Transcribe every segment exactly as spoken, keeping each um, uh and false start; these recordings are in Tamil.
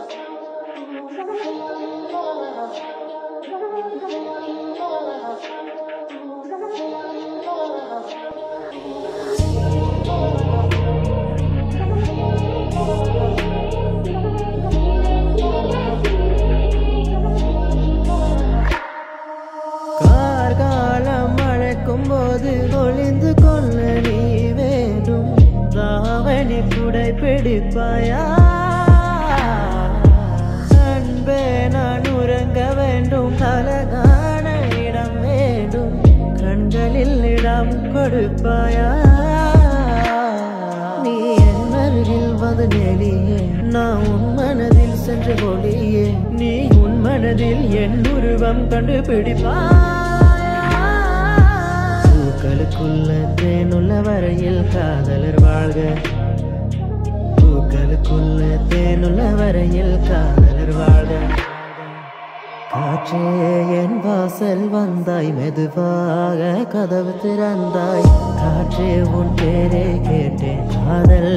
போது ஒளிந்து கொள்ள நீ வேண்டும் தாவணி குடை பிடிப்பாயா அன்பே நான் உறங்க வேண்டும் அழகான இடம் வேண்டும் கண்களில் இடம் கொடுப்பாயா நீ என் அருகில் வந்து நெளியே நான் உன் மனதில் சென்று ஒளியே நீ உன் மனதில் என் உருவம் கண்டுபிடிப்பாய் பூக்களுக்குள்ள தேனுள்ள வரையில் காதலர் வாழ்க பூக்களுக்குள்ள தேனுள்ள வரையில் காதலர் வாழ்க காற்றே என் வாசல் வந்தாய் மெதுவாக கதவு திறந்தாய் காற்றே உன் பேரை கேட்டேன் காதல்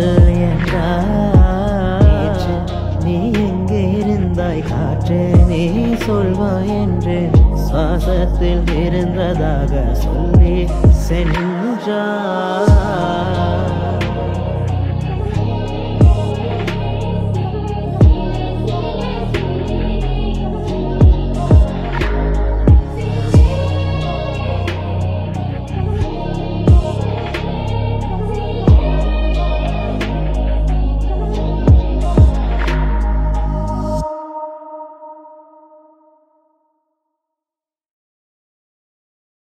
என்றாய் நீ எங்கே இருந்தாய் காற்றே நீ சொல்வாய் என்று சுவாசத்தில் இருந்ததாக சொல்லி சென்றாய்